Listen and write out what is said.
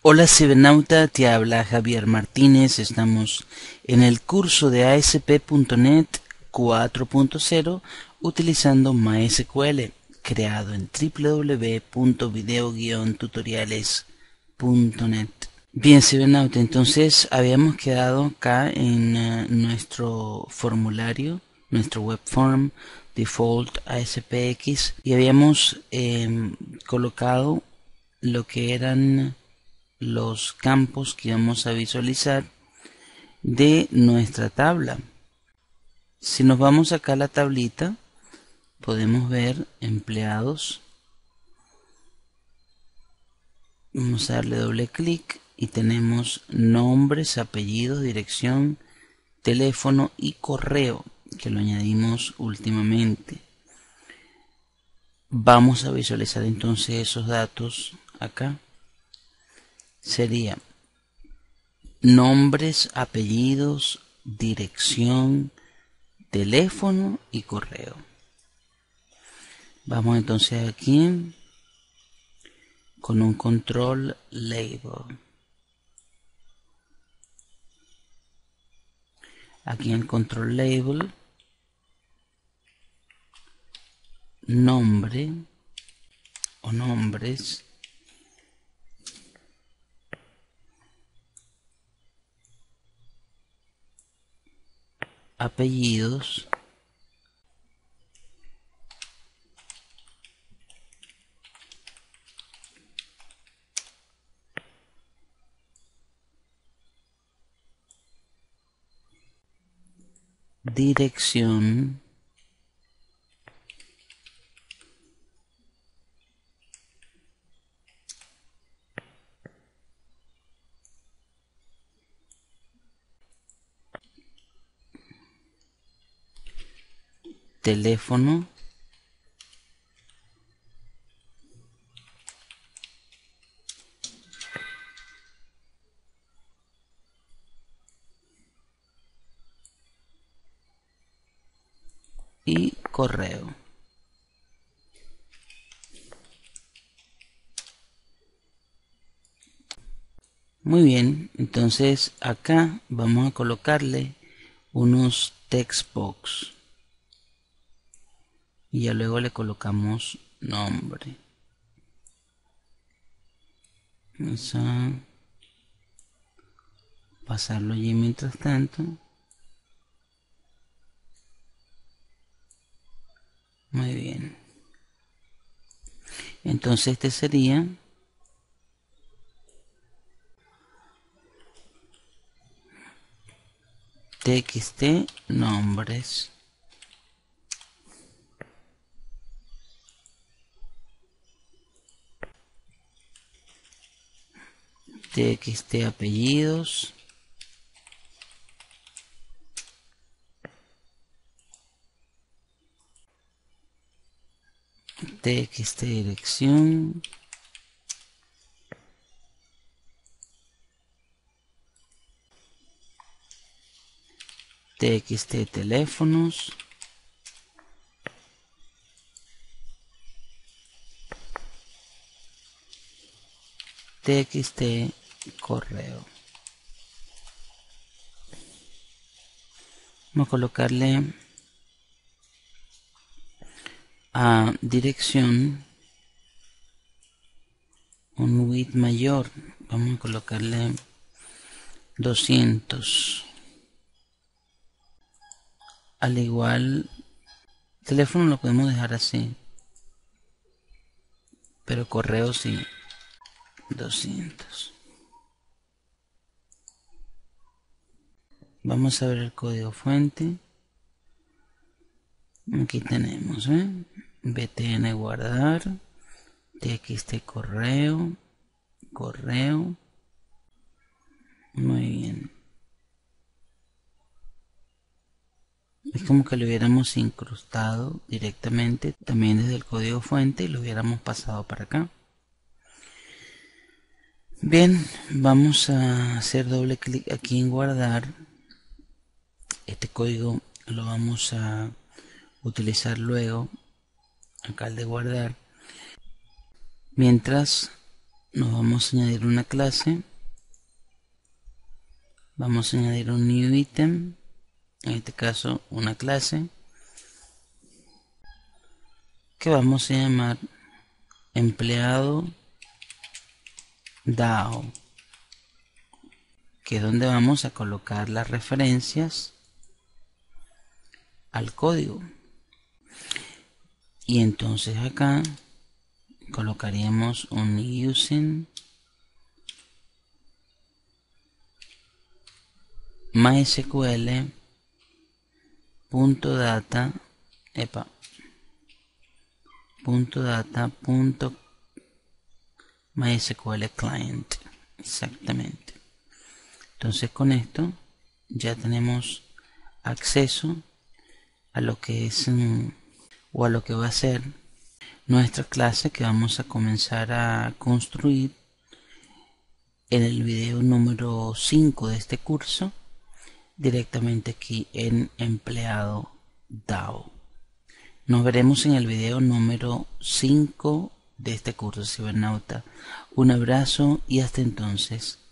Hola cibernauta, te habla Javier Martínez. Estamos en el curso de ASP.NET 4.0 utilizando MySQL, creado en www.video-tutoriales.net. Bien cibernauta, entonces habíamos quedado acá en nuestro formulario, nuestro web form default ASPX, y habíamos colocado lo que eran los campos que vamos a visualizar de nuestra tabla. Si nos vamos acá a la tablita, podemos ver empleados. Vamos a darle doble clic y tenemos nombres, apellidos, dirección, teléfono y correo, que lo añadimos últimamente. Vamos a visualizar entonces esos datos acá. Sería nombres, apellidos, dirección, teléfono y correo. Vamos entonces aquí con un control label. Aquí en el control label, nombre o nombres, apellidos, dirección, teléfono, y correo. Muy bien, entonces acá vamos a colocarle unos text box y ya luego le colocamos nombre. Vamos a pasarlo allí mientras tanto. Muy bien. Entonces este sería txt nombres, txt apellidos, txt dirección, txt teléfonos, txt correo. Vamos a colocarle a dirección un width mayor. Vamos a colocarle 200. Al igual, teléfono lo podemos dejar así, pero correo sí, 200. Vamos a ver el código fuente. Aquí tenemos btn guardar, txt correo, correo. Muy bien. Es como que lo hubiéramos incrustado directamente también desde el código fuente y lo hubiéramos pasado para acá. Bien, vamos a hacer doble clic aquí en guardar. Este código lo vamos a utilizar luego acá al de guardar, mientras nos vamos a añadir una clase. Vamos a añadir un new item, en este caso una clase, que vamos a llamar empleado DAO, que es donde vamos a colocar las referencias al código. Y entonces acá colocaríamos un using mysql.data .data.mysql client, exactamente. Entonces con esto ya tenemos acceso a lo que es o a lo que va a ser nuestra clase que vamos a comenzar a construir en el video número 5 de este curso, directamente aquí en empleado DAO. Nos veremos en el video número 5 de este curso cibernauta. Un abrazo y hasta entonces.